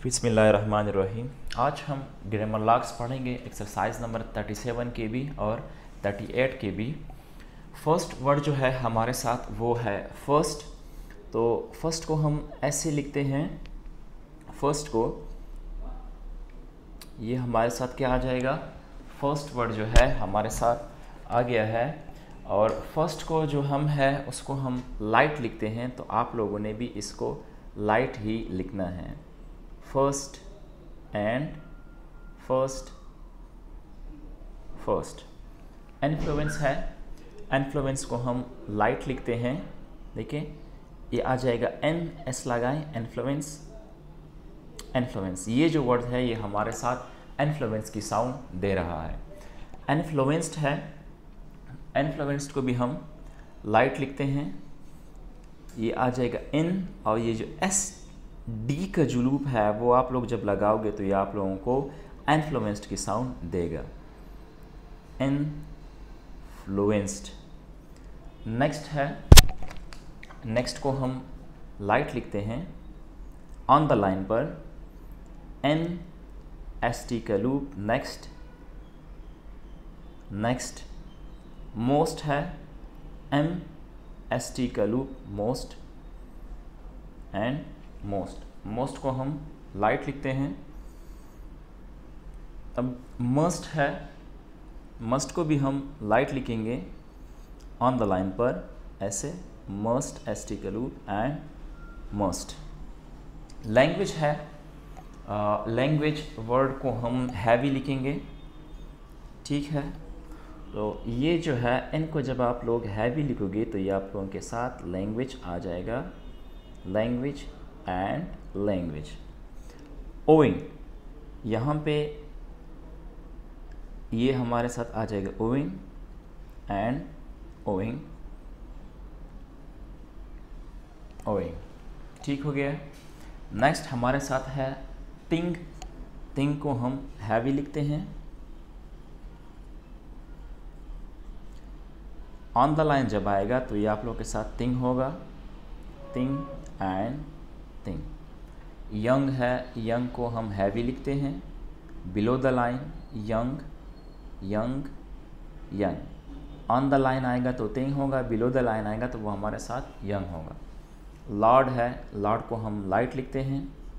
बिस्मिल्लाहिर्रहमानिर्रहीम। आज हम ग्रामर लॉग्स पढ़ेंगे एक्सरसाइज नंबर 37 के भी और 38 के भी। फर्स्ट वर्ड जो है हमारे साथ वो है फर्स्ट। तो फर्स्ट को हम ऐसे लिखते हैं, फर्स्ट को ये हमारे साथ क्या आ जाएगा, फर्स्ट वर्ड जो है हमारे साथ आ गया है। और फर्स्ट को जो हम है उसको हम लाइट लिखते हैं, तो आप लोगों ने भी इसको लाइट ही लिखना है। First and first first. Influence है, इन्फ्लुएंस को हम लाइट लिखते हैं। देखिए ये आ जाएगा एन एस लगाएं, इन्फ्लुएंस इन्फ्लुएंस। ये जो वर्ड है ये हमारे साथ इन्फ्लुएंस की साउंड दे रहा है। इन्फ्लुएंस्ड है, इन्फ्लुएंस्ड को भी हम लाइट लिखते हैं। ये आ जाएगा इन, और ये जो एस डी का जो लूप है वो आप लोग जब लगाओगे तो ये आप लोगों को इन्फ्लुएंस्ड की साउंड देगा। इन्फ्लुएंस्ड। नेक्स्ट है, नेक्स्ट को हम लाइट लिखते हैं ऑन द लाइन पर, एन एस टी का लूप, नेक्स्ट नेक्स्ट। मोस्ट है, एम एस टी का loop, most and most. Most को हम लाइट लिखते हैं। अब मस्ट है, मस्ट को भी हम लाइट लिखेंगे ऑन द लाइन पर ऐसे, मस्ट एस टी का लूप एंड मस्ट। लैंग्वेज है, लैंग्वेज वर्ड को हम हैवी लिखेंगे, ठीक है। तो ये जो है इनको जब आप लोग हैवी लिखोगे तो ये आप लोगों के साथ लैंग्वेज आ जाएगा, लैंग्वेज एंड लैंग्वेज। ओइंग, यहाँ पे ये हमारे साथ आ जाएगा ओइंग एंड ओइंग, ओइंग, ठीक हो गया। नेक्स्ट हमारे साथ है थिंग। थिंग को हम हैवी लिखते हैं। ऑन द लाइन जब आएगा तो ये आप लोग के साथ थिंग होगा, थिंग एंड थिंग। यंग है, यंग को हम हैवी लिखते हैं। Below the line young, young, young. On the line आएगा तो थिंग होगा, बिलो द लाइन आएगा तो वो हमारे साथ यंग होगा। लॉर्ड है, लॉर्ड को हम लाइट लिखते हैं,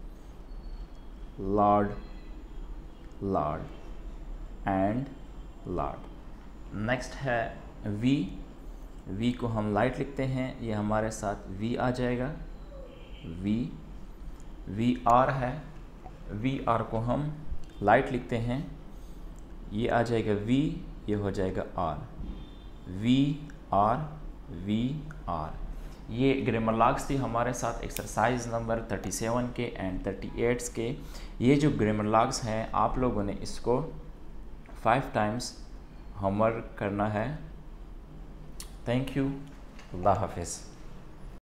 lord, lord and lord. Next है वी। वी को हम लाइट लिखते हैं, ये हमारे साथ वी आ जाएगा, वी। वी आर है, वी आर को हम लाइट लिखते हैं, ये आ जाएगा वी, ये हो जाएगा R, V R, V R. ये ग्रामर लॉग्स थी हमारे साथ एक्सरसाइज नंबर 37 के एंड 38 के। ये जो ग्रामर लॉग्स हैं आप लोगों ने इसको 5 टाइम्स होमवर्क करना है। थैंक यू, अल्लाह हाफिज़।